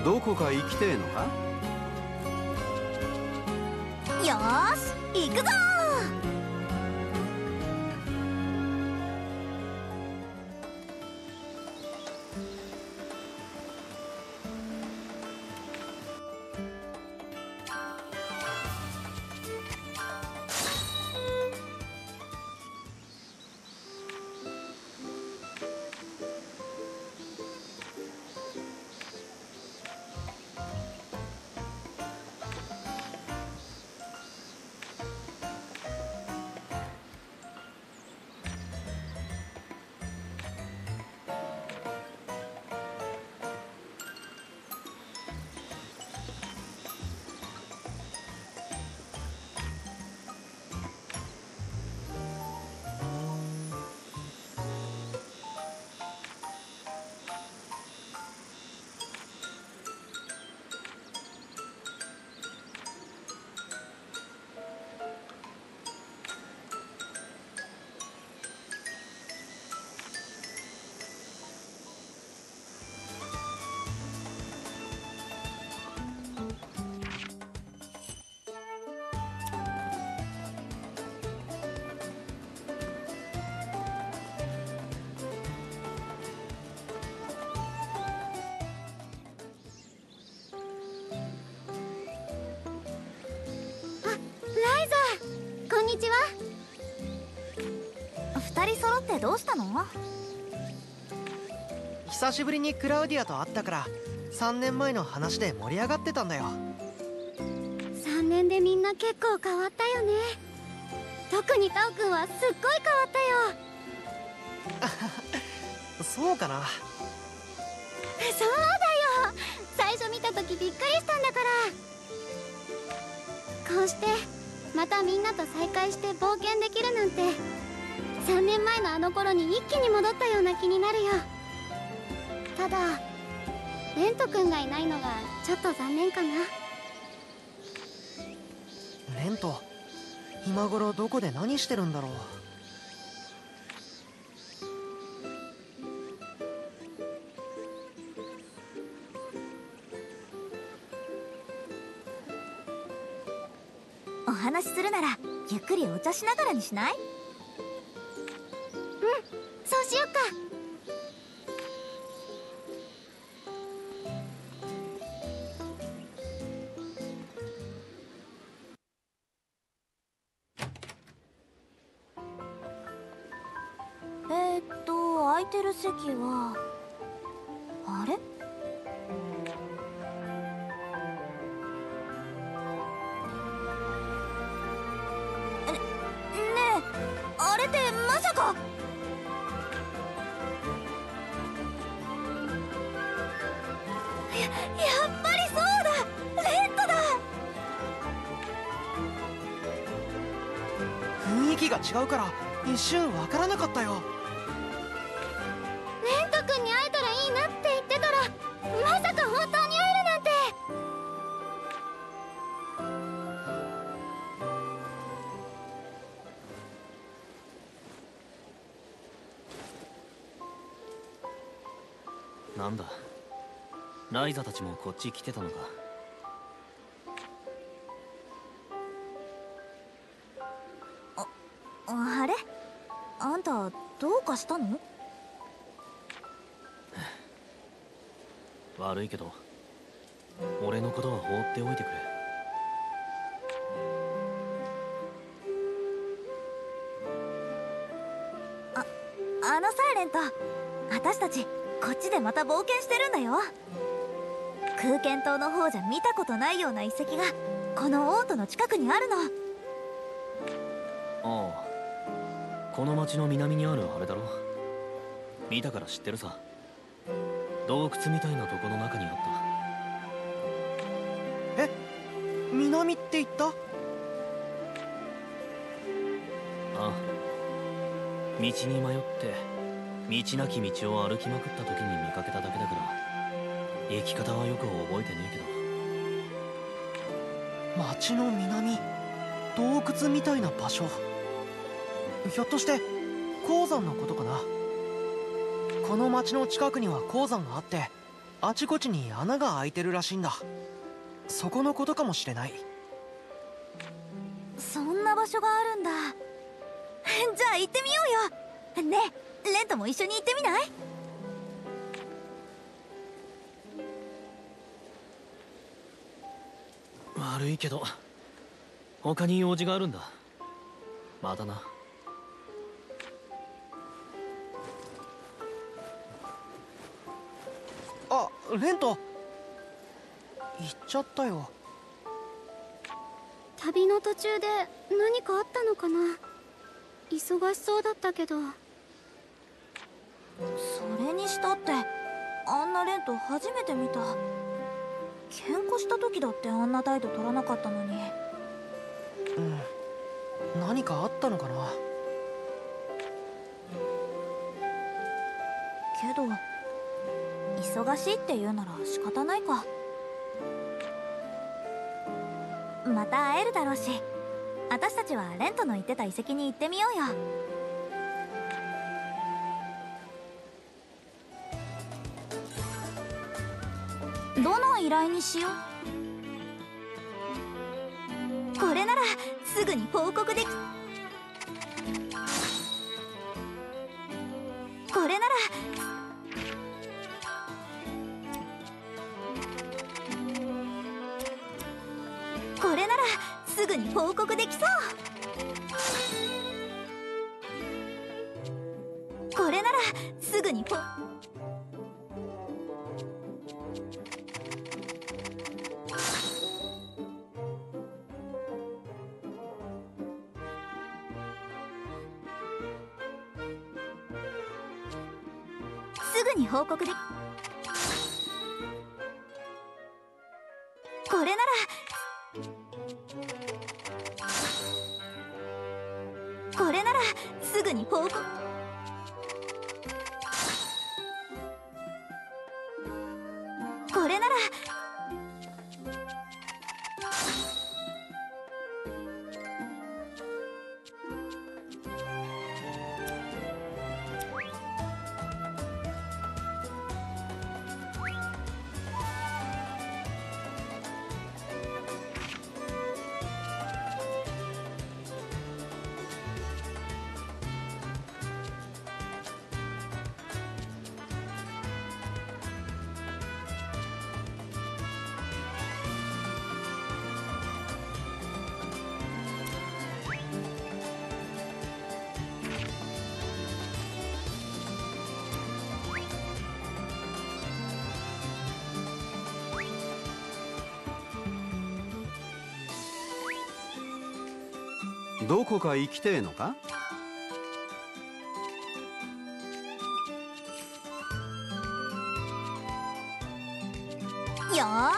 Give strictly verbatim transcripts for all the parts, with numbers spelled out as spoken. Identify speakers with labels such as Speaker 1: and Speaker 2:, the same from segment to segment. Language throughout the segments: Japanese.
Speaker 1: どこか行きてえのか？
Speaker 2: よーし、行くぞー。こんにちは。二人揃ってどうしたの？
Speaker 3: 久しぶりにクラウディアと会ったからさんねんまえの話で盛り上がってたんだよ。
Speaker 2: さんねんでみんな結構変わったよね。特にタオくんはすっごい変わったよ。
Speaker 3: そうかな。
Speaker 2: そうだよ、最初見た時びっくりしたんだから。こうしてまたみんなと再会して冒険できるなんて、さんねんまえのあの頃に一気に戻ったような気になるよ。ただレント君がいないのがちょっと残念かな。
Speaker 3: レント、今頃どこで何してるんだろう。
Speaker 2: お話しするならゆっくりお茶しながらにしない？うん、そうしよっか。えー、っと空いてる席はあれ？あれってまさか。や、やっぱりそうだ、レントだ。
Speaker 3: 雰囲気が違うから一瞬わからなかったよ。
Speaker 2: レント君に会えたらいいなって言ってたら、まさか本当に会えるなんて。
Speaker 4: なんだ、ライザたちもこっち来てたのか。
Speaker 2: あ、あれ？あんたどうかしたの？
Speaker 4: 悪いけど俺のことは放っておいてくれ。
Speaker 2: あ、あのさ、レント、私たちこっちでまた冒険してるんだよ。空間島の方じゃ見たことないような遺跡がこのオートの近くにあるの。
Speaker 4: ああ、この町の南にあるあれだろ。見たから知ってるさ。洞窟みたいなとこの中にあった。
Speaker 3: え、南って言った？あ
Speaker 4: あ、道に迷って道なき道を歩きまくった時に見かけただけだから行き方はよく覚えてねえけど。
Speaker 3: 町の南、洞窟みたいな場所。ひょっとして鉱山のことかな。この町の近くには鉱山があって、 あちこちに穴が開いてるらしいんだ。そこのことかもしれない。
Speaker 1: そんな場所があるんだ。じゃあ行ってみようよ。ねえ、レントも一緒に行ってみない？
Speaker 4: 悪いけど他に用事があるんだ。またな。
Speaker 3: あ、レント行っちゃったよ。
Speaker 2: 旅の途中で何かあったのかな。忙しそうだったけど。
Speaker 1: それにしたってあんなレント初めて見た。喧嘩した時だってあんな態度取らなかったのに。
Speaker 3: うん、何かあったのかな。
Speaker 1: けど忙しいって言うなら仕方ないか。また会えるだろうし、私たちはレントの言ってた遺跡に行ってみようよ。どの依頼にしよう？これならすぐに報告でき。これならこれならすぐに報告できそう。これならすぐに報すぐに報告で。これならこれならすぐに報告。これなら
Speaker 5: どこか行きてえのか？
Speaker 1: よー。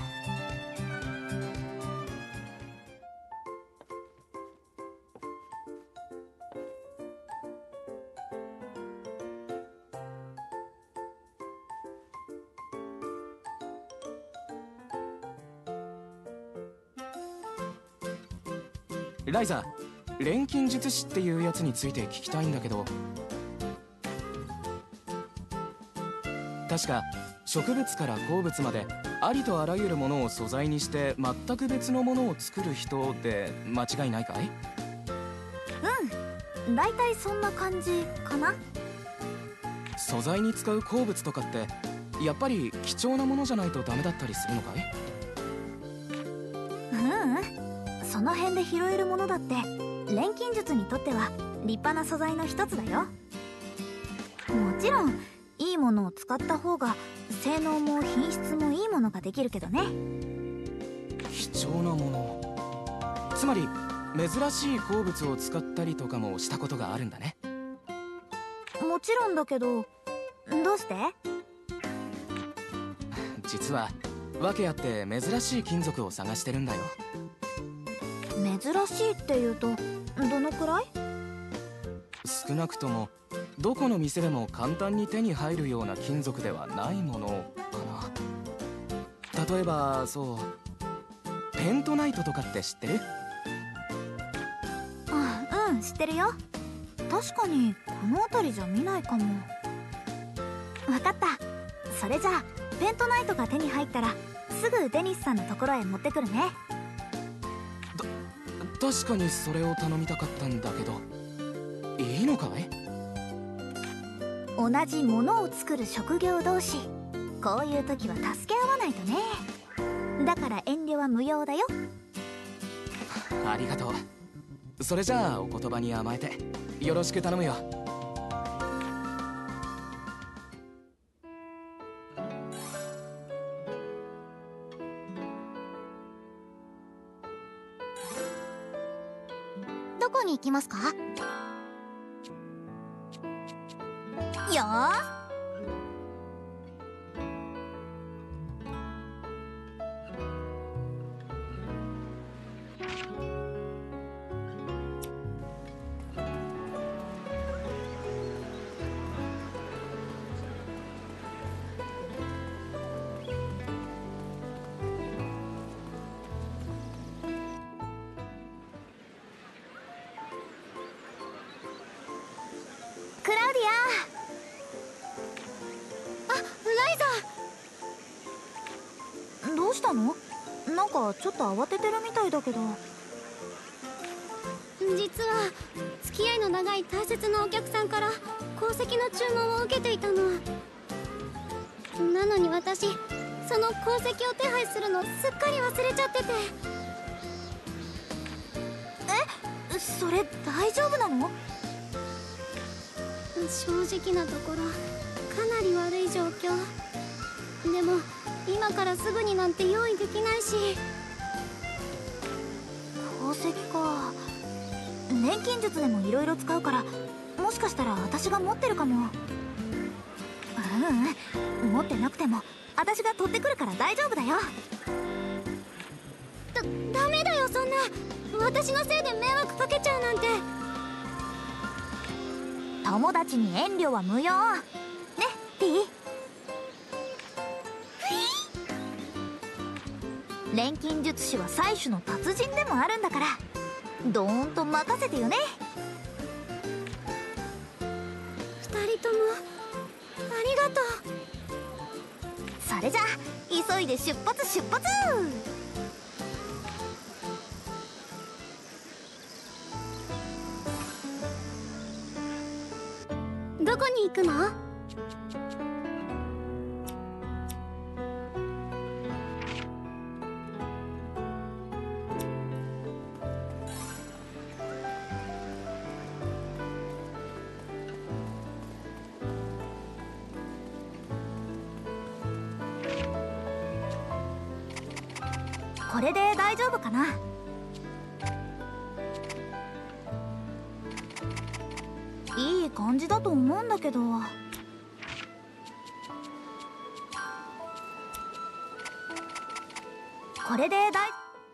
Speaker 6: ライザ、錬金術師っていうやつについて聞きたいんだけど、確か植物から鉱物までありとあらゆるものを素材にして全く別のものを作る人で間違いないかい？
Speaker 1: うん、だいたいそんな感じかな。
Speaker 6: 素材に使う鉱物とかってやっぱり貴重なものじゃないとダメだったりするのかい？
Speaker 1: うん、その辺で拾えるものだって錬金術にとっては立派な素材の一つだよ。もちろんいいものを使った方が性能も品質もいいものができるけどね。
Speaker 6: 貴重なもの、つまり珍しい鉱物を使ったりとかもしたことがあるんだね。
Speaker 1: もちろんだけど、どうして？
Speaker 6: 実は訳あって珍しい金属を探してるんだよ。
Speaker 1: 珍しいっていうとどのくらい？
Speaker 6: 少なくともどこの店でも簡単に手に入るような金属ではないものかな。例えばそうペントナイトとかって知ってる？
Speaker 1: あ、うん、知ってるよ。確かにこの辺りじゃ見ないかも。わかった。それじゃあペントナイトが手に入ったらすぐデニスさんのところへ持ってくるね。
Speaker 6: た確かにそれを頼みたかったんだけど、いいのかい？
Speaker 1: 同じものを作る職業同士、こういう時は助け合わないとね。だから遠慮は無用だよ。
Speaker 6: ありがとう。それじゃあお言葉に甘えてよろしく頼むよ。
Speaker 2: どこに行きますか？
Speaker 1: よークラウディ
Speaker 2: あ、ライ
Speaker 1: ア、どうしたの？なんかちょっと慌ててるみたいだけど。
Speaker 2: ザ実は付き合いの長い大切なお客さんから宝石の注文を受けていたの。なのに私、その宝石を手配するのすっかり忘れちゃってて。
Speaker 1: え、それ大丈夫なの？
Speaker 2: 正直なところかなり悪い状況でも、今からすぐになんて用意できないし。
Speaker 1: 宝石か。錬金術でもいろいろ使うから、もしかしたら私が持ってるかも。ううん、持ってなくても私が取ってくるから大丈夫だよ。
Speaker 2: だダメだよ、そんな。私のせいで迷惑かけちゃうなんて。
Speaker 1: 友達に遠慮は無用ね、ピー。錬金術師は採取の達人でもあるんだから、どーんと任せてよね。
Speaker 2: 二人ともありがとう。
Speaker 1: それじゃ急いで出発出発。
Speaker 2: どこに行くの？
Speaker 1: これで大丈夫かな？いい感じだと思うんだけど。これで大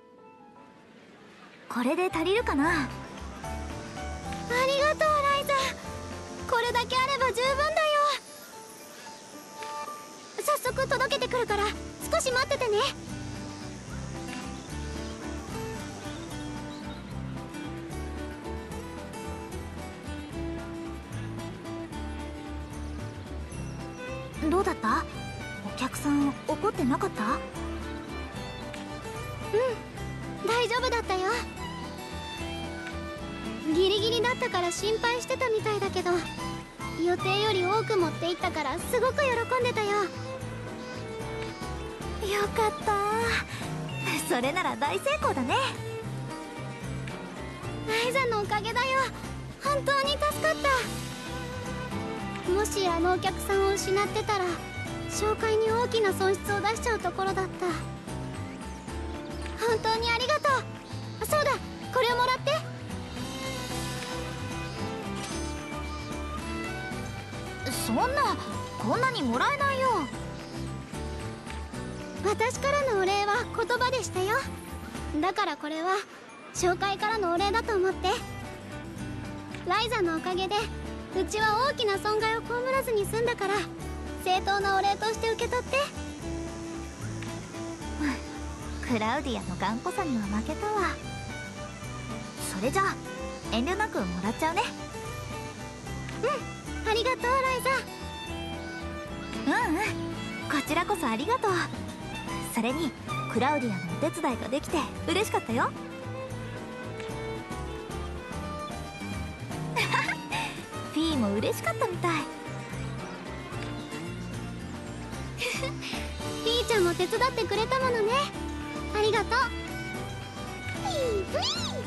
Speaker 1: これで足りるかな？
Speaker 2: ありがとう、ライザ。これだけあれば十分だよ。早速届けてくるから少し待っててね。
Speaker 1: どうだった？お客さん怒ってなかった？
Speaker 2: うん、大丈夫だったよ。ギリギリだったから心配してたみたいだけど、予定より多く持っていったからすごく喜んでたよ。
Speaker 1: よかった。それなら大成功だね。
Speaker 2: ライザのおかげだよ。本当に助かった。もしあのお客さんを失ってたら紹介に大きな損失を出しちゃうところだった。本当にありがとう。そうだ、これをもらって。
Speaker 1: そんな、こんなにもらえないよ。
Speaker 2: 私からのお礼は言葉でしたよ。だからこれは紹介からのお礼だと思って。ライザのおかげでうちは大きな損害を被らずに済んだから、正当なお礼として受け取って。
Speaker 1: クラウディアの頑固さには負けたわ。それじゃあ遠慮なくもらっちゃうね。
Speaker 2: うん、ありがとう、ライザ。
Speaker 1: うんうん、 こちらこそありがとう。それにクラウディアのお手伝いができて嬉しかったよ。フィーも嬉しかったみたい。
Speaker 2: ピーちゃんも手伝ってくれたものね。ありがとう。フィーフィー。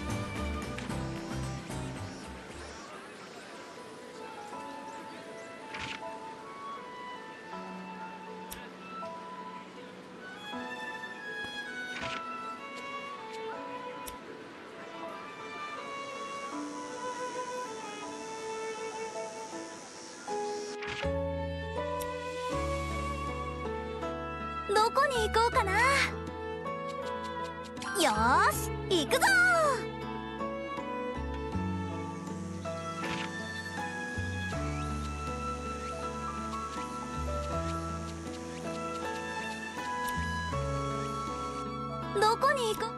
Speaker 1: どこに行こうかな。よーし行くぞー。どこに行こう。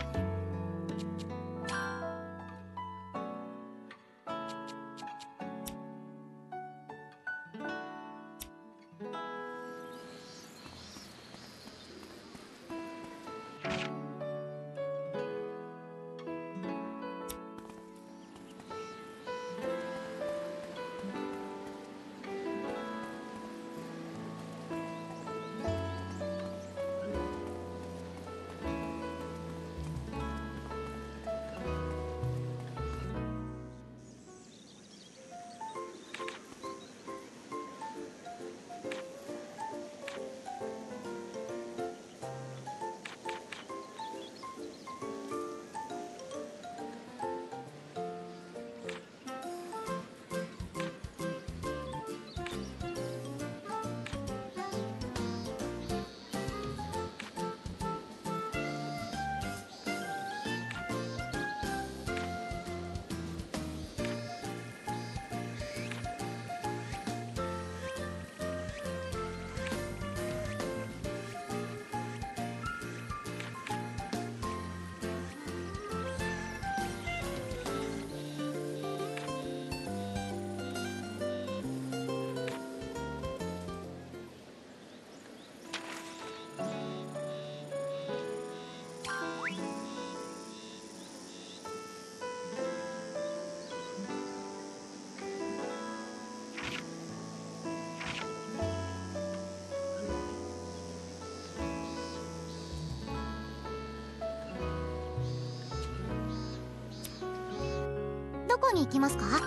Speaker 2: どこに行きますか？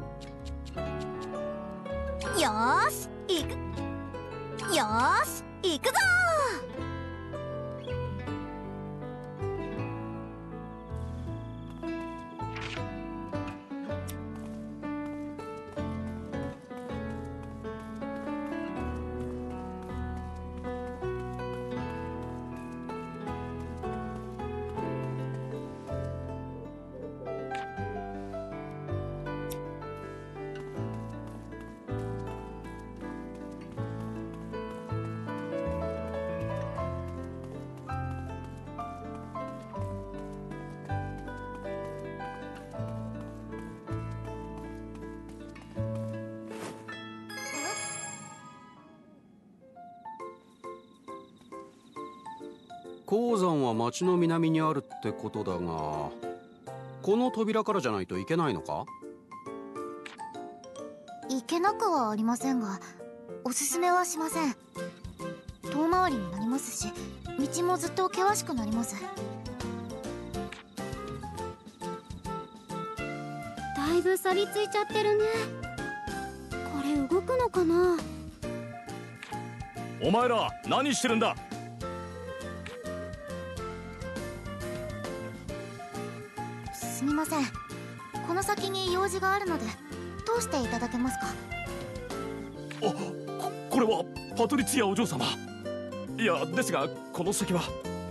Speaker 1: よーし行く。よーし行くぞ
Speaker 5: 鉱山は町の南にあるってことだが、この扉からじゃないといけないのか？
Speaker 2: 行けなくはありませんが、おすすめはしません。遠回りになりますし、道もずっと険しくなります。だいぶ錆びついちゃってるね。これ動くのかな？
Speaker 7: お前ら何してるんだ？
Speaker 2: すみません、この先に用事があるので通していただけますか？
Speaker 7: あ、こ、これはパトリツィアお嬢様。いや、ですがこの先は。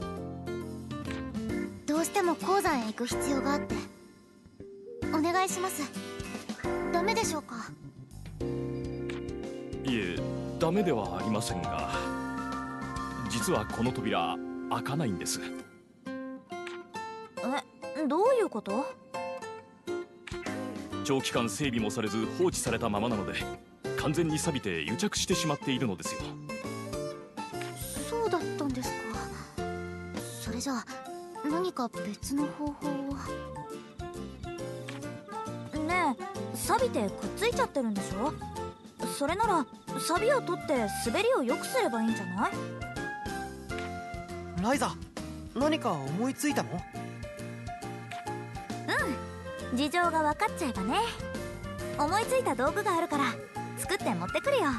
Speaker 2: どうしても鉱山へ行く必要があって。お願いします。ダメでしょうか？
Speaker 7: いえ、ダメではありませんが、実はこの扉開かないんです。
Speaker 1: え、どういうこと？
Speaker 7: 長期間整備もされず放置されたままなので、完全に錆びて癒着してしまっているのですよ。
Speaker 1: ったんですか。それじゃあ何か別の方法を。ねえ、錆びてくっついちゃってるんでしょ。それなら錆を取って滑りを良くすればいいんじゃない？
Speaker 3: ライザ、何か思いついたの？
Speaker 1: うん、事情が分かっちゃえばね。思いついた道具があるから作って持ってくるよ。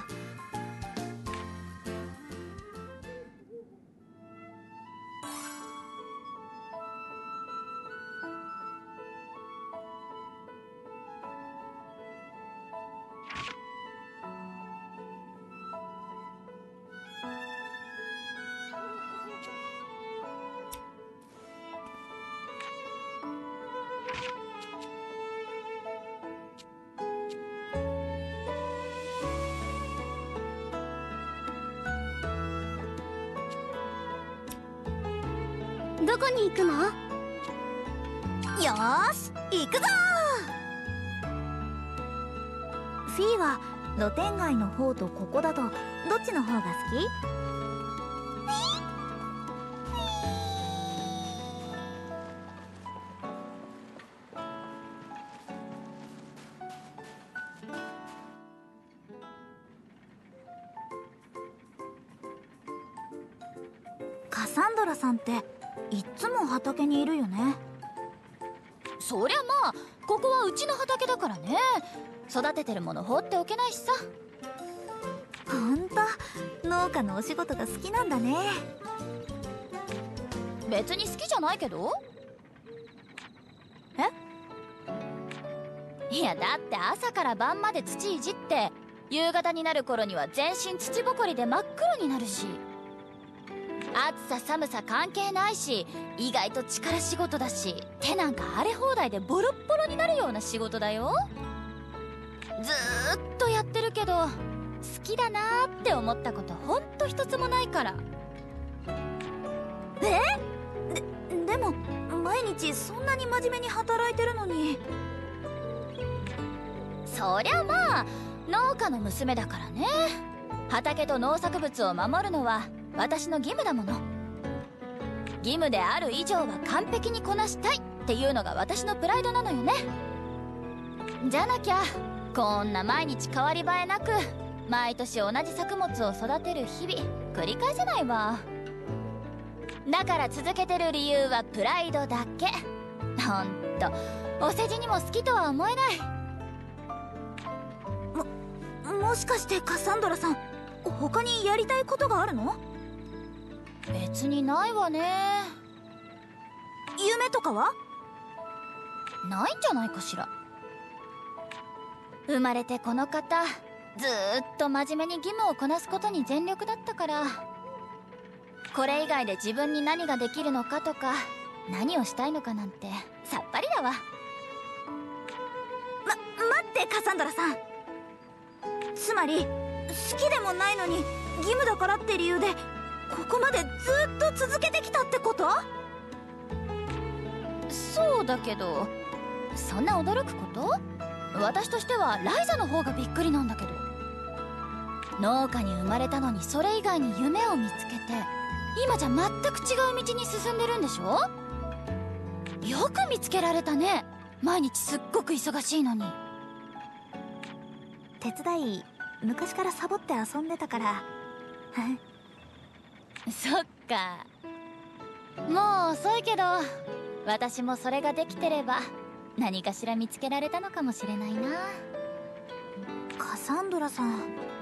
Speaker 2: どこに行くの？
Speaker 1: よーし行くぞー。フィーは露天街の方とここだとどっちの方が好き？カサンドラさんっていっつも畑にいるよね。
Speaker 8: そりゃまあここはうちの畑だからね。育ててるもの放っておけないしさ。
Speaker 1: ほんと農家のお仕事が好きなんだね。
Speaker 8: 別に好きじゃないけど。え？いやだって朝から晩まで土いじって夕方になる頃には全身土ぼこりで真っ黒になるし、暑さ寒さ関係ないし、意外と力仕事だし、手なんか荒れ放題でボロッボロになるような仕事だよ。ずーっとやってるけど好きだなーって思ったことほんと一つもないから。
Speaker 1: え？で、でも毎日そんなに真面目に働いてるのに。
Speaker 8: そりゃまあ農家の娘だからね。畑と農作物を守るのは私の義務だもの。義務である以上は完璧にこなしたいっていうのが私のプライドなのよね。じゃなきゃこんな毎日変わり映えなく毎年同じ作物を育てる日々繰り返せないわ。だから続けてる理由はプライドだけ。ほんとお世辞にも好きとは思えない。
Speaker 1: も、もしかしてカサンドラさん他にやりたいことがあるの？
Speaker 8: 別にないわね。
Speaker 1: 夢とかは？
Speaker 8: ないんじゃないかしら。生まれてこの方ずーっと真面目に義務をこなすことに全力だったから、これ以外で自分に何ができるのかとか何をしたいのかなんてさっぱりだわ。
Speaker 1: ま、待ってカサンドラさん。つまり好きでもないのに義務だからって理由でここまでずっと続けてきたってこと？
Speaker 8: そうだけどそんな驚くこと？私としてはライザの方がびっくりなんだけど。農家に生まれたのにそれ以外に夢を見つけて今じゃ全く違う道に進んでるんでしょ？よく見つけられたね。毎日すっごく忙しいのに。
Speaker 1: 手伝い昔からサボって遊んでたから
Speaker 8: そっか。もう遅いけど私もそれができてれば何かしら見つけられたのかもしれないな。
Speaker 1: カサンドラさん。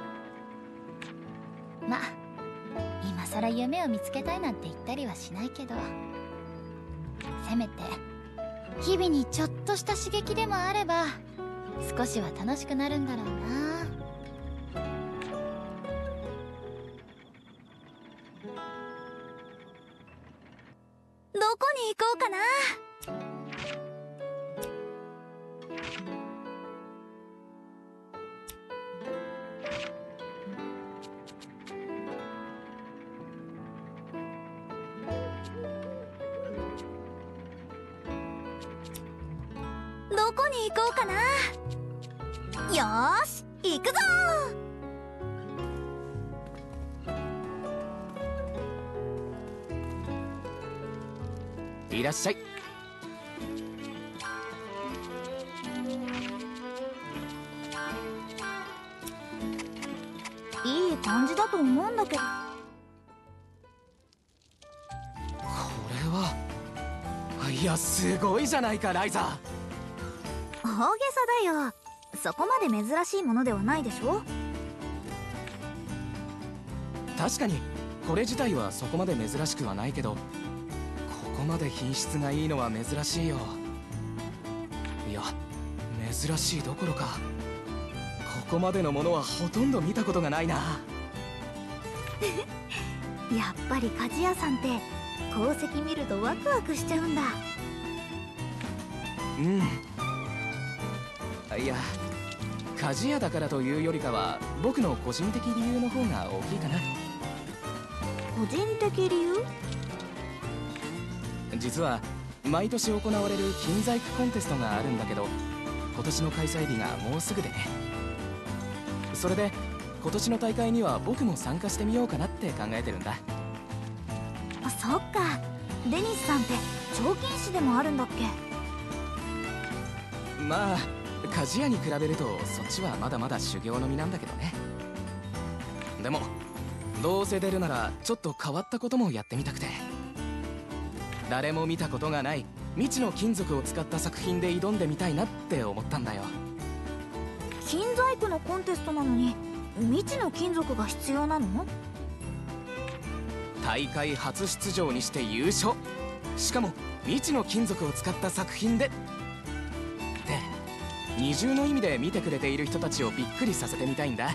Speaker 8: まあ今さら夢を見つけたいなんて言ったりはしないけど、せめて日々にちょっとした刺激でもあれば少しは楽しくなるんだろうな。
Speaker 1: どこに行こうかな。どこに行こうかな。よーし行くぞー。
Speaker 6: いらっしゃい。
Speaker 1: いい感じだと思うんだけど。
Speaker 6: これはいや、すごいじゃないかライザ。
Speaker 1: 大げさだよ。そこまで珍しいものではないでしょ。
Speaker 6: 確かにこれ自体はそこまで珍しくはないけど、ここまで品質がいいのは珍しいよ。いや、珍しいどころかここまでのものはほとんど見たことがないな。
Speaker 1: やっぱり鍛冶屋さんって宝石見るとワクワクしちゃうんだ。
Speaker 6: うん。いや、鍛冶屋だからというよりかは僕の個人的理由の方が大きいかな。
Speaker 1: 個人的理由？
Speaker 6: 実は毎年行われる金細工コンテストがあるんだけど、今年の開催日がもうすぐでね。それで今年の大会には僕も参加してみようかなって考えてるんだ。
Speaker 1: そっか、デニスさんって彫金師でもあるんだっけ？
Speaker 6: まあ鍛冶屋に比べるとそっちはまだまだ修行の身なんだけどね。でもどうせ出るならちょっと変わったこともやってみたくて、誰も見たことがない未知の金属を使った作品で挑んでみたいなって思ったんだよ。
Speaker 1: 金細工のコンテストなのに未知の金属が必要なの？
Speaker 6: 大会初出場にして優勝、しかも未知の金属を使った作品でって二重の意味で見てくれている人たちをびっくりさせてみたいんだ。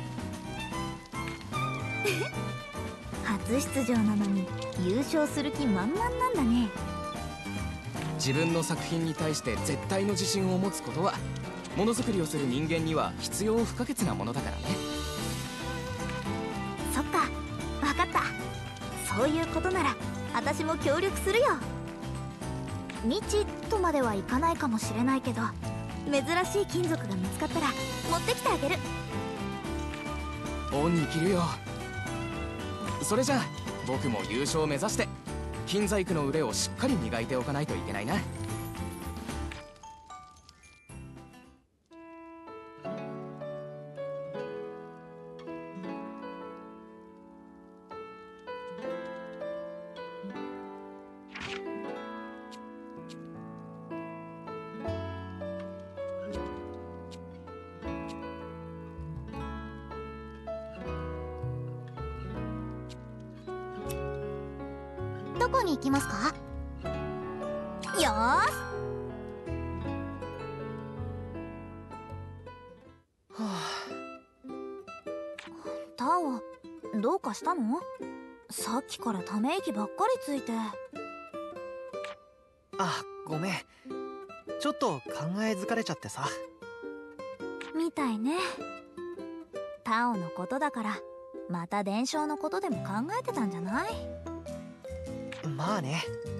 Speaker 1: 初出場なのに優勝する気満々なんだね。
Speaker 6: 自分の作品に対して絶対の自信を持つことはものづくりをする人間には必要不可欠なものだからね。
Speaker 1: そっか、わかった。そういうことなら私も協力するよ。未知とまではいかないかもしれないけど、珍しい金属が見つかったら持ってきてあげる。
Speaker 6: 恩に着るよ。それじゃあ僕も優勝を目指して金細工の腕をしっかり磨いておかないといけないな。
Speaker 2: どこに行きますか？
Speaker 1: よーし。
Speaker 3: はあ、
Speaker 1: タオ、どうかしたの？さっきからため息ばっかりついて。
Speaker 3: あ、ごめん。ちょっと考え疲れちゃってさ。
Speaker 1: みたいね。タオのことだからまた伝承のことでも考えてたんじゃない？
Speaker 3: まあね。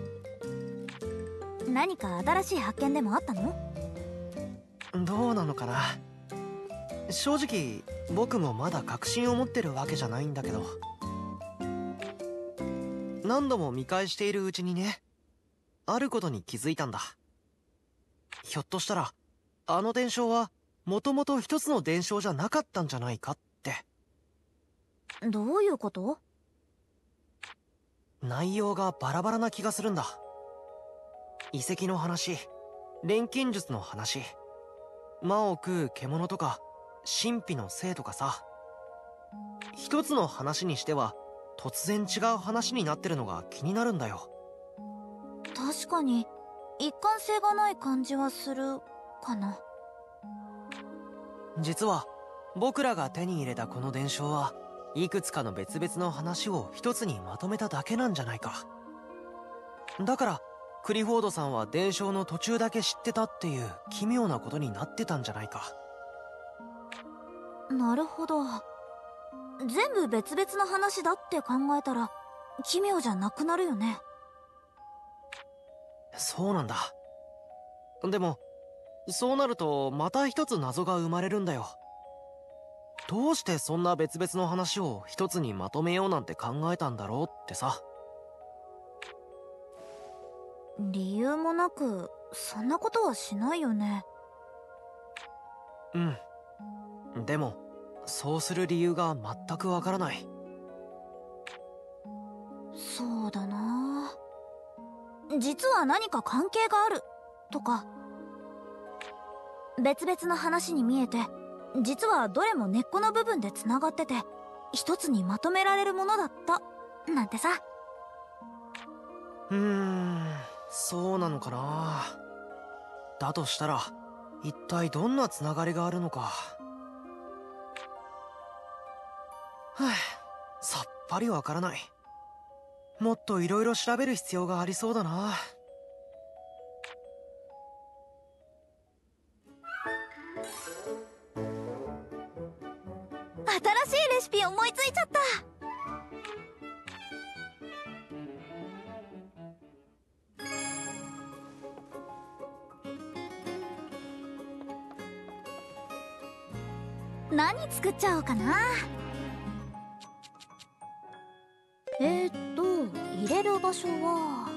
Speaker 1: 何か新しい発見でもあったの？
Speaker 3: どうなのかな。正直僕もまだ確信を持ってるわけじゃないんだけど、何度も見返しているうちにね、あることに気づいたんだ。ひょっとしたらあの伝承はもともと一つの伝承じゃなかったんじゃないかって。
Speaker 1: どういうこと？
Speaker 3: 内容がバラバラな気がするんだ。遺跡の話、錬金術の話、魔を食う獣とか神秘の生とかさ、一つの話にしては突然違う話になってるのが気になるんだよ。
Speaker 1: 確かに一貫性がない感じはするかな。
Speaker 3: 実は僕らが手に入れたこの伝承はいくつかの別々の話を一つにまとめただけなんじゃないか。だからクリフォードさんは伝承の途中だけ知ってたっていう奇妙なことになってたんじゃないか。
Speaker 1: なるほど。全部別々の話だって考えたら奇妙じゃなくなるよね。
Speaker 3: そうなんだ。でもそうなるとまた一つ謎が生まれるんだよ。どうしてそんな別々の話を一つにまとめようなんて考えたんだろうってさ。
Speaker 1: 理由もなくそんなことはしないよね。
Speaker 3: うん。でもそうする理由が全くわからない。
Speaker 1: そうだな、実は何か関係があるとか、別々の話に見えて実はどれも根っこの部分でつながってて一つにまとめられるものだったなんてさ。
Speaker 3: うーん、そうなのかな。だとしたら一体どんなつながりがあるのか。はぁ、さっぱりわからない。もっといろいろ調べる必要がありそうだな。
Speaker 1: 新しいレシピ思いついちゃった。何作っちゃおうかな。えー、っと入れる場所は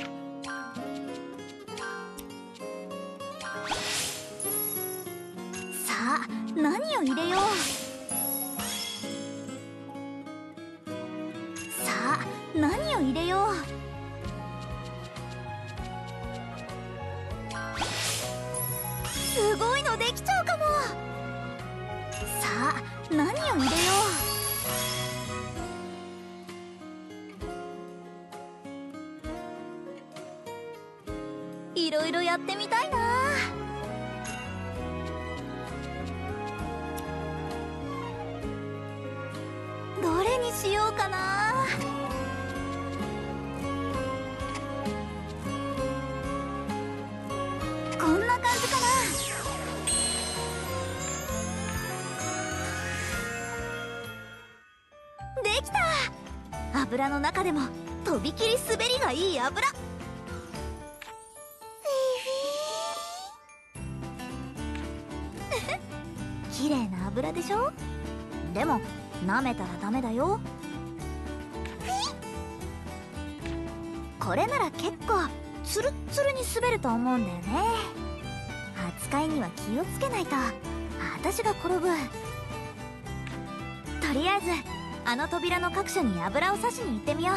Speaker 1: さあ何を入れよう。さあ何を入れよう。すごいのできちゃうかも。さあ何を入れよう。いろいろやってみたいな。どれにしようかな。こんな感じかな。できた。油の中でもとびきり滑りがいい油。綺麗な油でしょ。でも舐めたらダメだよ。これなら結構ツルッツルに滑ると思うんだよね。扱いには気をつけないと私が転ぶ。とりあえずあの扉の各所に油を差しに行ってみよう。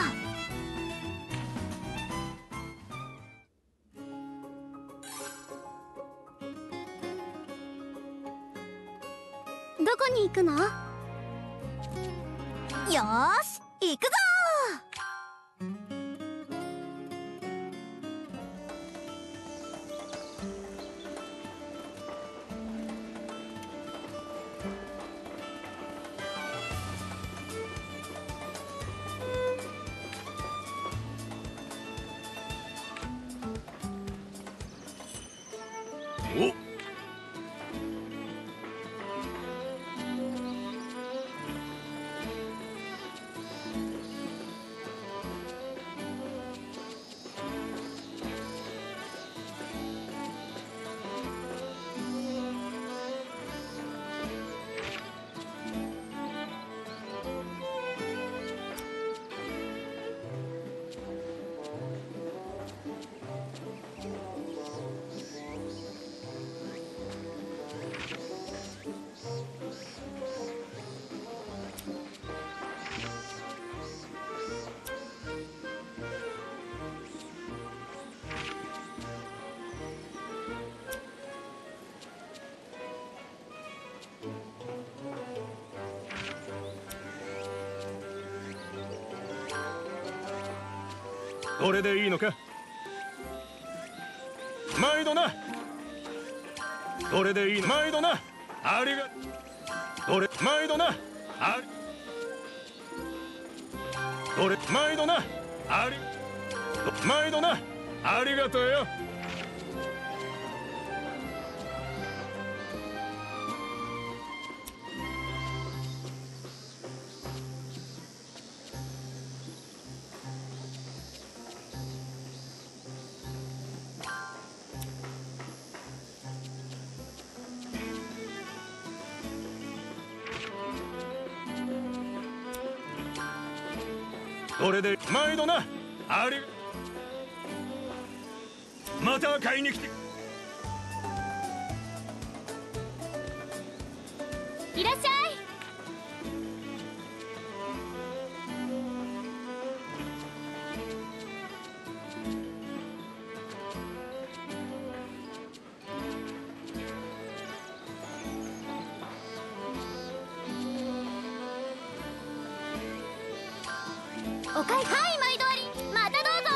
Speaker 2: どこに行くの？
Speaker 1: よーし行くぞ
Speaker 7: おっ、これでいいのか。毎度な。これでいいの。毎度な。ありがこれ毎度な。ありこれ毎度な。あり毎度な。ありがとうよ。これで毎度な。ありまた買いに来て。
Speaker 2: いらっしゃい。おかい、はい、毎度あり。またどうぞ。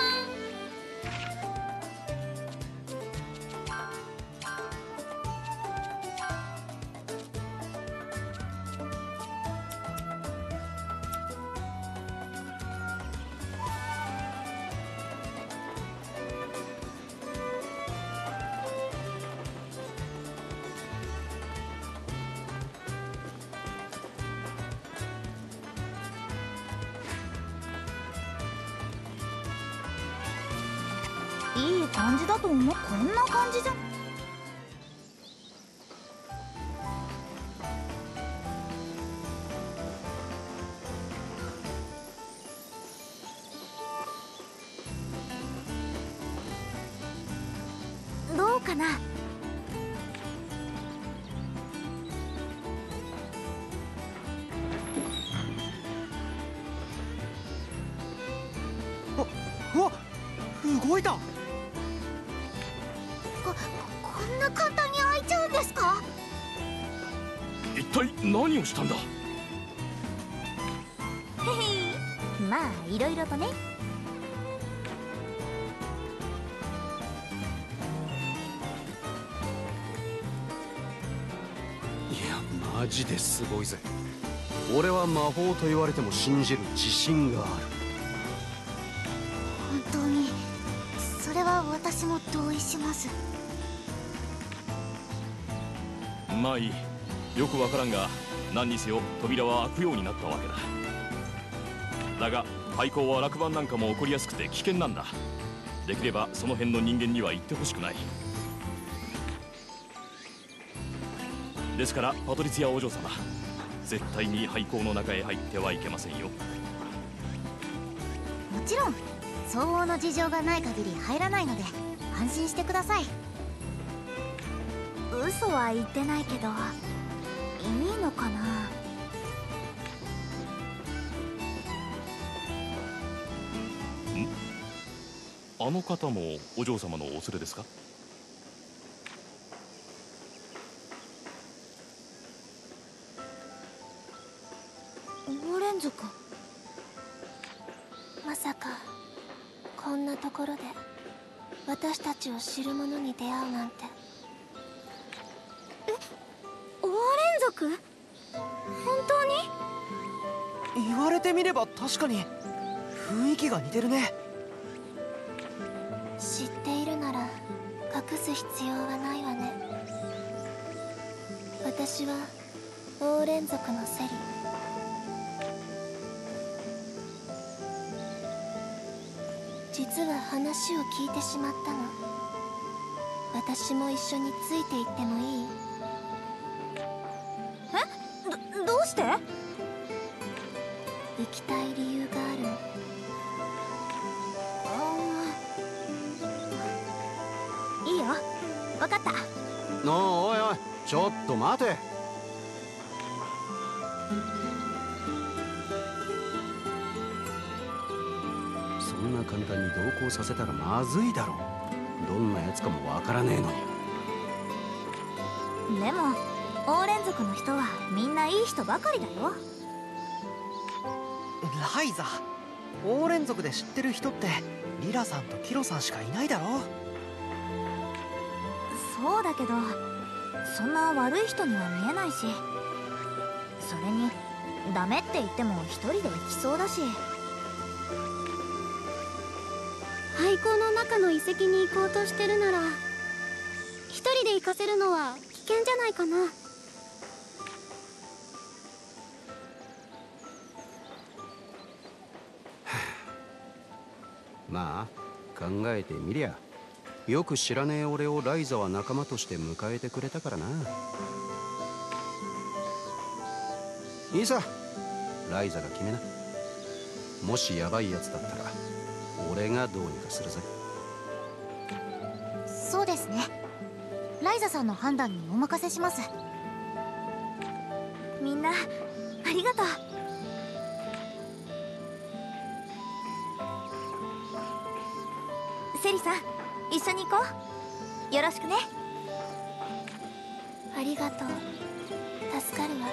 Speaker 1: いい感じだと思う。こんな感じじゃ。どうかな。
Speaker 3: うわ、動いた。
Speaker 1: ここんな簡単に開いちゃうんですか？
Speaker 7: 一体何をしたんだ。
Speaker 1: へへ、まあいろいろとね。
Speaker 5: いやマジですごいぜ。俺は魔法と言われても信じる自信がある。
Speaker 1: 本当にそれは私も同意します。
Speaker 7: まあいい。よくわからんが何にせよ扉は開くようになったわけだ。だが廃校は落盤なんかも起こりやすくて危険なんだ。できればその辺の人間には行ってほしくない。ですからパトリツィアお嬢様、絶対に廃校の中へ入ってはいけませんよ。
Speaker 1: もちろん相応の事情がない限り入らないので安心してください。嘘は言ってないけどいいのかな。
Speaker 7: あの方もお嬢様のお連れですか？
Speaker 1: オーレン族。
Speaker 2: まさかこんなところで私たちを知る者に出会うなんて。え、オーレン族？本当に？
Speaker 3: 言われてみれば確かに雰囲気が似てるね。
Speaker 2: 知っているなら隠す必要はないわね。私はオーレン族のセリ。実は話を聞いてしまったの。私も一緒についていってもいい？
Speaker 1: え？ど、どうして？
Speaker 2: 行きたい理由があるの。
Speaker 1: いいよ、分かった。
Speaker 5: おいおいちょっと待て。そんな簡単に同行させたらまずいだろ。どんなやつかもわからねえのに。
Speaker 1: でもオーレン族の人はみんないい人ばかりだよ。
Speaker 3: ライザ、オーレン族で知ってる人ってリラさんとキロさんしかいないだろ。
Speaker 1: そうだけどそんな悪い人には見えないし、それにダメって言っても一人で行きそうだし。
Speaker 2: 廃校の中の遺跡に行こうとしてるなら一人で行かせるのは危険じゃないかな。
Speaker 5: まあ考えてみりゃよく知らねえ俺をライザは仲間として迎えてくれたからな。いいさ、ライザが決めな。もしヤバいやつだったら俺がどうにかするぜ。
Speaker 2: そうですね。ライザさんの判断にお任せします。
Speaker 1: みんなありがとう。セリさん、一緒に行こう。よろしくね。
Speaker 2: ありがとう。助かるわ。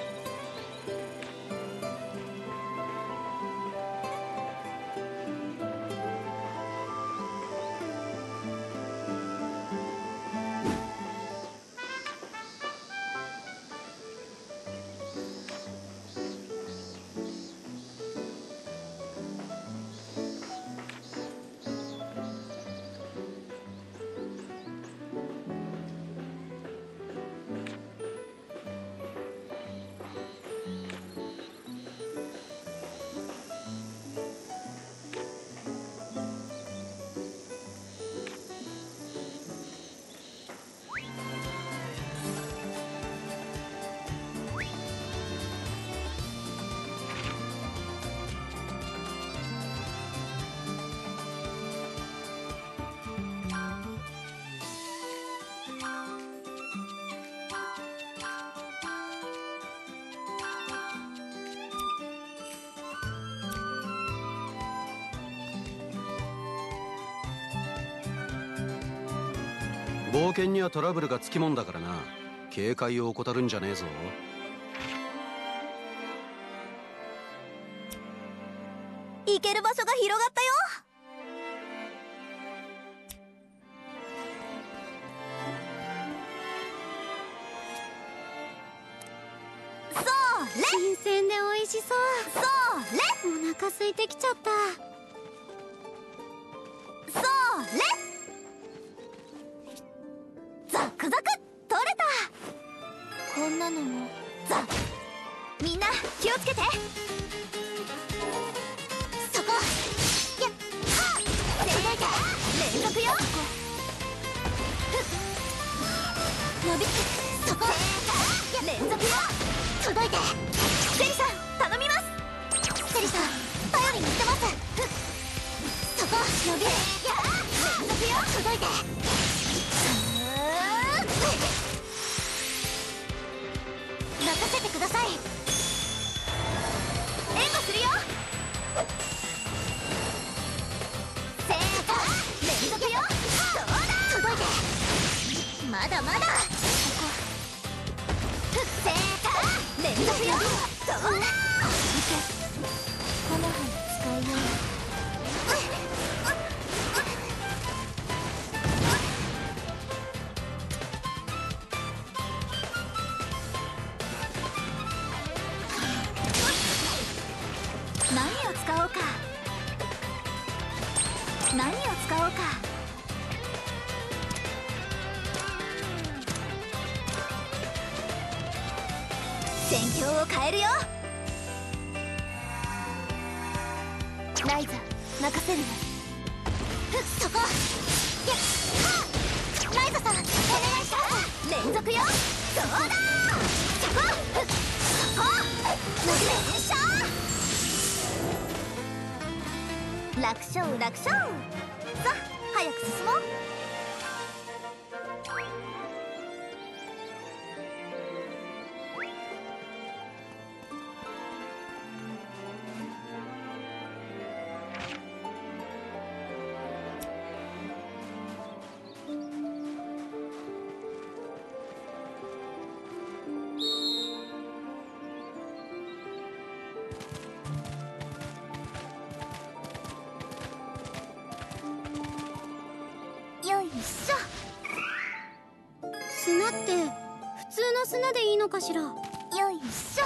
Speaker 5: 冒険にはトラブルがつきもんだからな。警戒を怠るんじゃねえぞ。
Speaker 1: 行ける場所が広がったよ。それ。
Speaker 2: 新鮮で美味しそう。
Speaker 1: それ。
Speaker 2: お腹空いてきちゃった。
Speaker 1: それ。ザクザク取れた。
Speaker 2: こんなのも。
Speaker 1: ザ。みんな気をつけて。
Speaker 2: そこ。やっはっ。
Speaker 1: 届いた。連続よ。
Speaker 2: 伸びそこ。
Speaker 1: 連続よ。
Speaker 2: 届いて。
Speaker 1: セリさん頼みます。
Speaker 2: セリさん頼りにしてます。そこ伸びる。
Speaker 1: 連続よ。
Speaker 2: 届いて。任せてください。
Speaker 1: 援護するよ。せーか連続よ。どうだ。
Speaker 2: 届いて。まだまだ。
Speaker 1: せーか連続よ。どうだ。
Speaker 2: この葉の使いよう。
Speaker 1: 何を使おうか。何を使おうか。戦況を変えるよ。
Speaker 2: ライザ任せるわ。ふそこ。やっはっ。ライザさんお願いします。
Speaker 1: 連続よ。どうだ。そこ。そこ。連射。楽勝楽勝。さあ早く進もう。よいしょ。
Speaker 2: 砂って普通の砂でいいのかしら。
Speaker 1: よいしょ。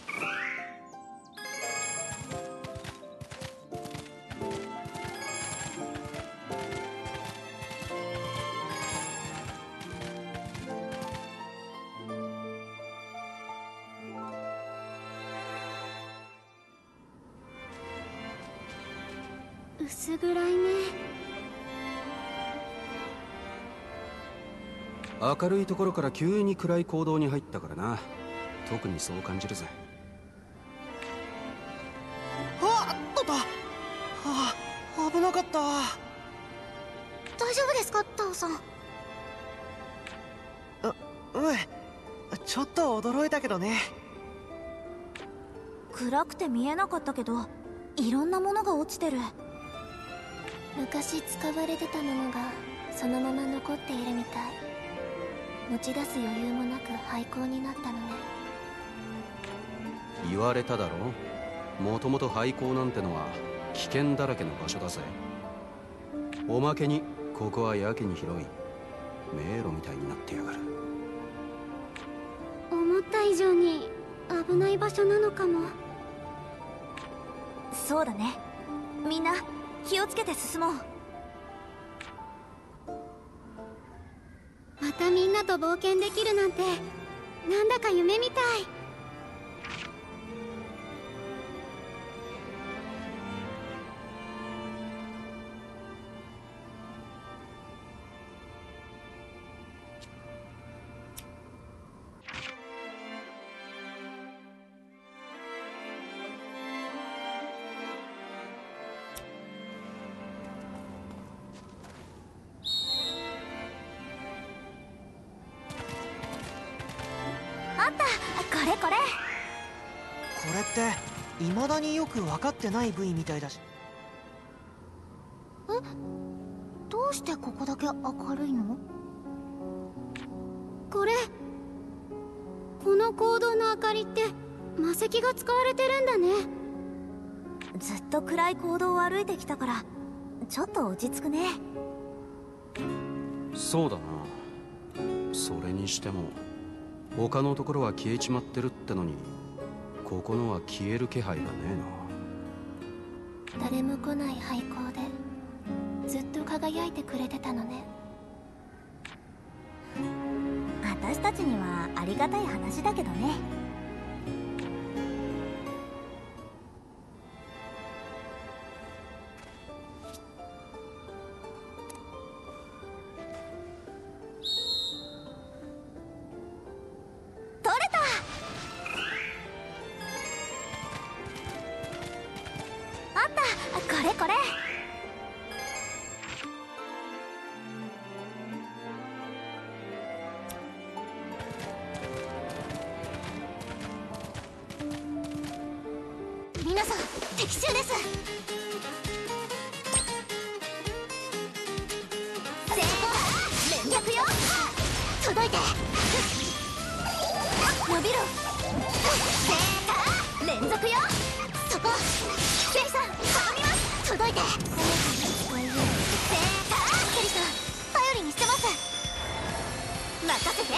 Speaker 2: 薄暗いね。
Speaker 5: 明るいところから急に暗い行動に入ったからな。特にそう感じるぜ。
Speaker 3: あっとった。はあ、危なかった。
Speaker 2: 大丈夫ですかタオさん。
Speaker 3: うん、ちょっと驚いたけどね。
Speaker 1: 暗くて見えなかったけど、いろんなものが落ちてる。
Speaker 2: 昔使われてたものがそのまま残っているみたい。持ち出す余裕もなく廃校になったのね。
Speaker 5: 言われただろ。もともと廃校なんてのは危険だらけの場所だぜ。おまけにここはやけに広い迷路みたいになってやがる。
Speaker 2: 思った以上に危ない場所なのかも。
Speaker 1: そうだね。みんな気をつけて進もう。
Speaker 2: またみんなと冒険できるなんてなんだか夢みたい。
Speaker 1: これこれ。
Speaker 3: これって未だによく分かってない部位みたいだし。
Speaker 1: え、どうしてここだけ明るいの？
Speaker 2: これ、この坑道の明かりって魔石が使われてるんだね。
Speaker 1: ずっと暗い坑道を歩いてきたからちょっと落ち着くね。
Speaker 5: そうだな。それにしても他のところは消えちまってるってのに、ここのは消える気配がね
Speaker 2: えな。誰も来ない廃校でずっと輝いてくれてたのね。
Speaker 1: 私たちにはありがたい話だけどね。これこれ。皆さん敵襲です。成功連続よ。届いて伸びろ。成功連続よ。そこケリさん頼みます。届いて。成功ケリさん頼りにしてます。任せて。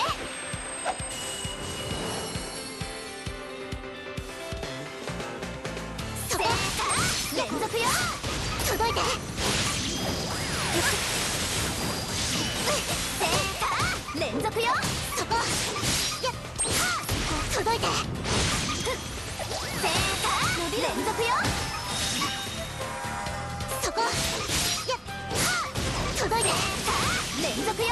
Speaker 1: 成功連続よ。届いて。成功連続よ。そこや届いて。成功連続よ。そこや届いて。連続よ。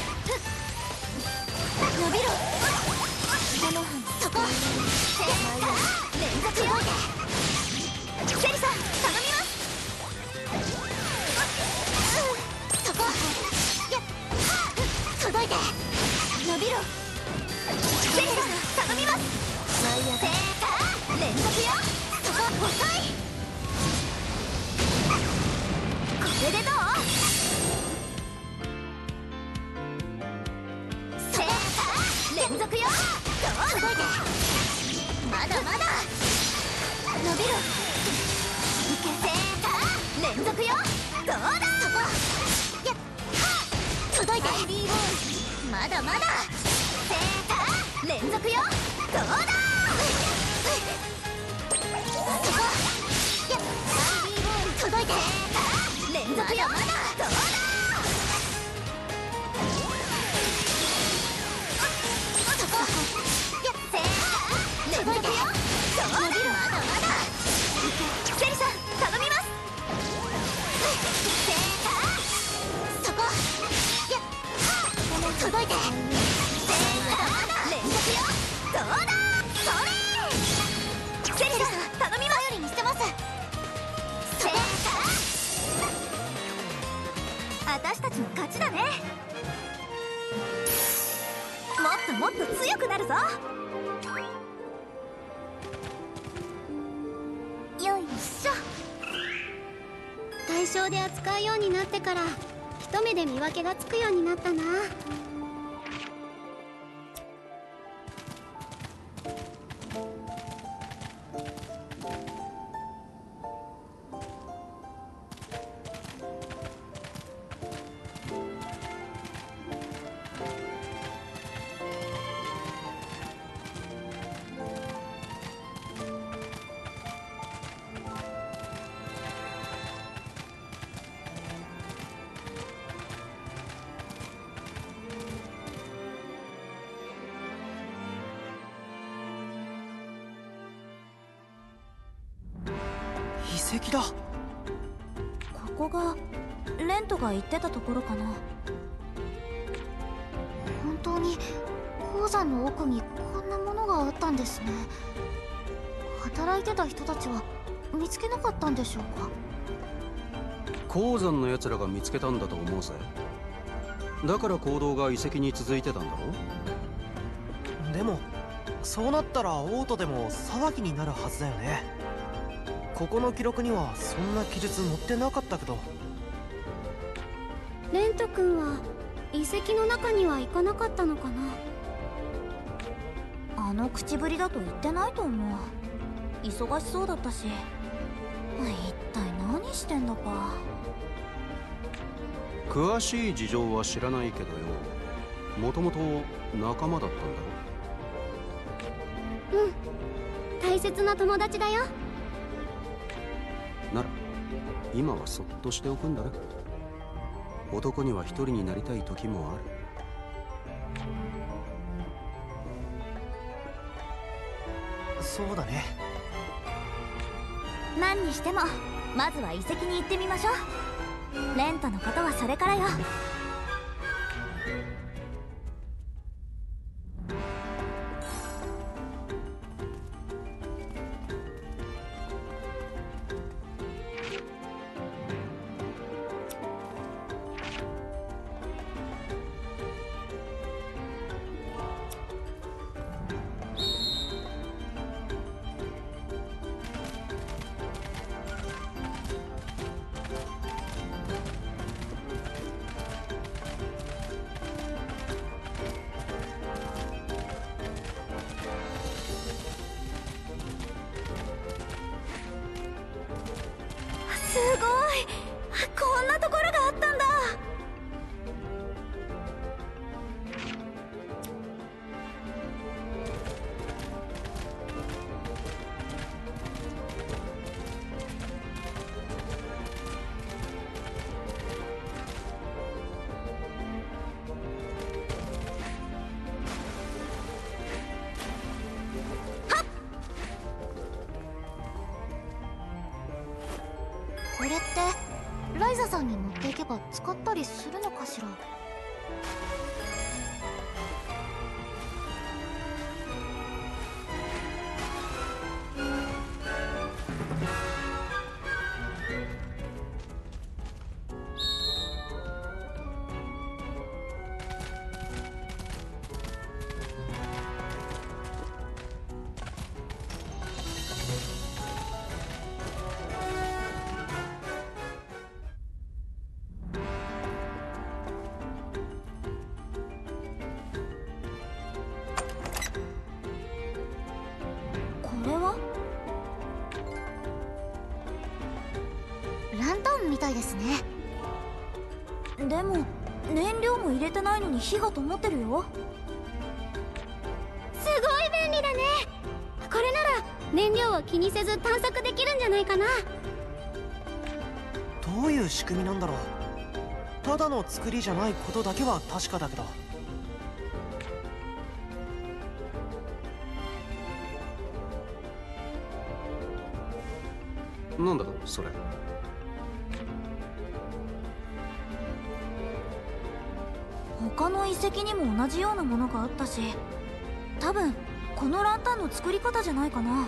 Speaker 1: 伸びろ。そこ連続よ。セリさん頼みます。そこや届いて。伸びろ。セリさん頼みます。成功連続よ。そこ遅い。これでどう？成功連続よ。どうだ？まだまだ伸びろ。成功連続よ。どうだ？そこや届いて。まだまだ成功連続よ。どうだ？そこや届いて。連続よ。どうだ？そこや成功連続よ。どうだ？まだまだセリさん頼みます。成功そこや届いて。成功連続よ。どうだ？それセリさん頼みます。頼りにしてます。成功私たちの勝ちだね。 ともっと強くなるぞ。よいしょ。
Speaker 2: 対象で扱うようになってから一目で見分けがつくようになったな。
Speaker 3: 遺跡だ。
Speaker 1: ここがレントが言ってたところかな。
Speaker 2: 本当に鉱山の奥にこんなものがあったんですね。働いてた人たちは見つけなかったんでしょうか。
Speaker 5: 鉱山の奴らが見つけたんだと思うぜ。だから行動が遺跡に続いてたんだろう。
Speaker 3: でもそうなったらオートでも騒ぎになるはずだよね。ここの記録にはそんな記述載ってなかったけど。
Speaker 2: レント君は遺跡の中には行かなかったのかな。
Speaker 1: あの口ぶりだと言ってないと思う。忙しそうだったし。一体何してんだか。
Speaker 5: 詳しい事情は知らないけどよ、もともと仲間だったんだ
Speaker 2: ろ。うん、大切な友達だよ。
Speaker 5: なら今はそっとしておくんだな。男には一人になりたい時もあ
Speaker 3: る。そうだね。
Speaker 1: 何にしてもまずは遺跡に行ってみましょう。レントのことはそれからよ。すごい、こんなところがあったんだ。
Speaker 2: これってライザさんに持っていけば使ったりするのかしら。ランタンみたいですね。
Speaker 1: でも燃料も入れてないのに火が灯ってるよ。
Speaker 2: すごい便利だね。これなら燃料を気にせず探索できるんじゃないかな。
Speaker 3: どういう仕組みなんだろう。ただの作りじゃないことだけは確かだけど。
Speaker 5: なんだそれ。
Speaker 1: 他の遺跡にも同じようなものがあったし、多分このランタンの作り方じゃないかな。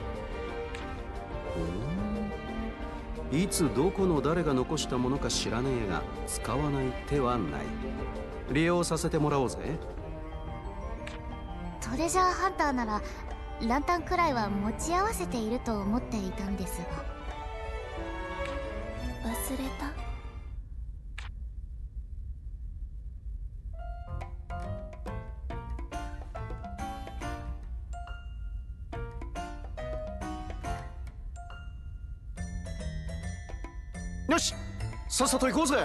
Speaker 5: ほう、いつどこの誰が残したものか知らねえが使わない手はない。利用させてもらおうぜ。
Speaker 2: トレジャーハンターならランタンくらいは持ち合わせていると思っていたんですが。
Speaker 8: 忘れた？
Speaker 5: よし、さっさと行こうぜ。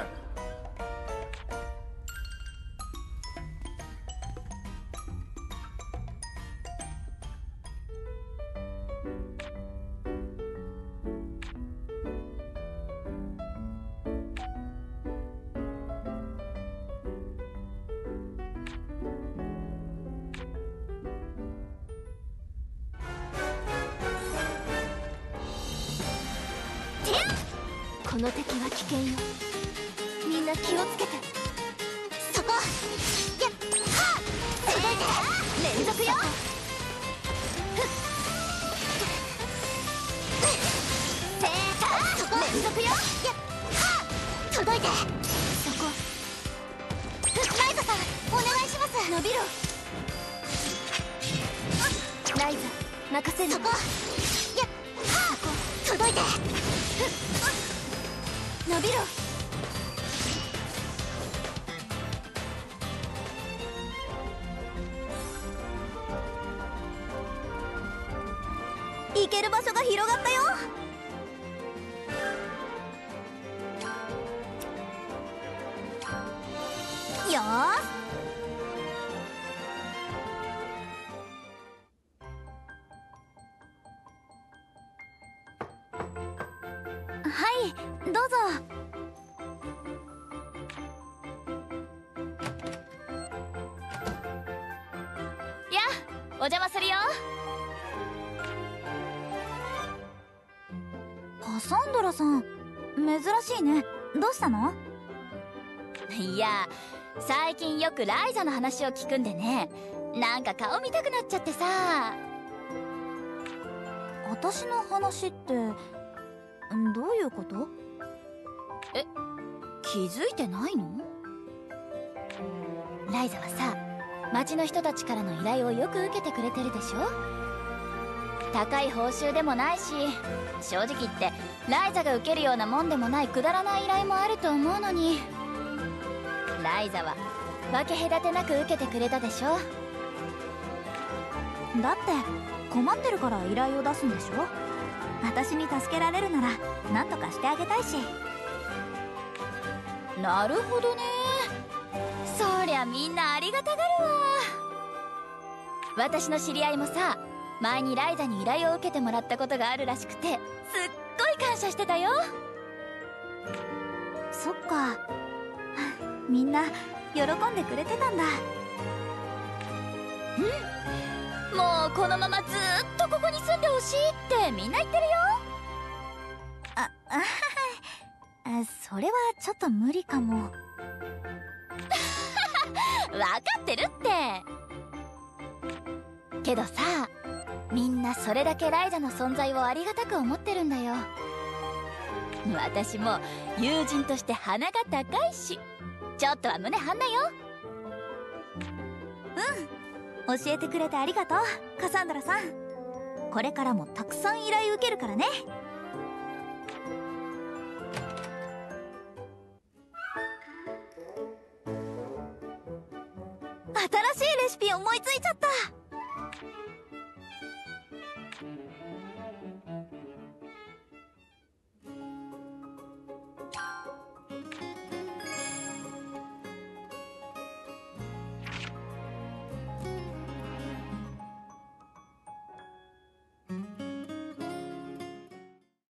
Speaker 2: この敵は危険よ。みんな気をつけて。そこやっはっ届いて連続よ。せーかそこ連続よ。やっはっ届いてそこ。ライザさんお願いします。伸びろライザ任せる。そこやっはっ届いて伸びろ。
Speaker 1: 行ける場所が広がったよ。よーし。はい、どうぞ。
Speaker 8: やあ、お邪魔するよ。
Speaker 1: カサンドラさん、珍しいね。どうしたの？
Speaker 8: いや、最近よくライザの話を聞くんでね、なんか顔見たくなっちゃってさ。
Speaker 1: 私の話ってどういうこと？
Speaker 8: え、気づいてないの？ライザはさ、町の人たちからの依頼をよく受けてくれてるでしょ。高い報酬でもないし、正直言ってライザが受けるようなもんでもないくだらない依頼もあると思うのに、ライザは分け隔てなく受けてくれたでしょ。
Speaker 1: だって困ってるから依頼を出すんでしょ。私に助けられるなら何とかしてあげたいし。
Speaker 8: なるほどね。そりゃみんなありがたがるわ。私の知り合いもさ、前にライザに依頼を受けてもらったことがあるらしくて、すっごい感謝してたよ。
Speaker 1: そっか、みんな喜んでくれてたんだ。
Speaker 8: うん、もうこのままずーっとここに住んでほしいってみんな言ってるよ。
Speaker 1: あ、あ、あ、それはちょっと無理かも。
Speaker 8: 分かってるって。けどさ、みんなそれだけライザの存在をありがたく思ってるんだよ。私も友人として鼻が高いし、ちょっとは胸張んなよ。
Speaker 1: うん、教えてくれてありがとうカサンドラさん。これからもたくさん依頼受けるからね。新しいレシピ思いついちゃった。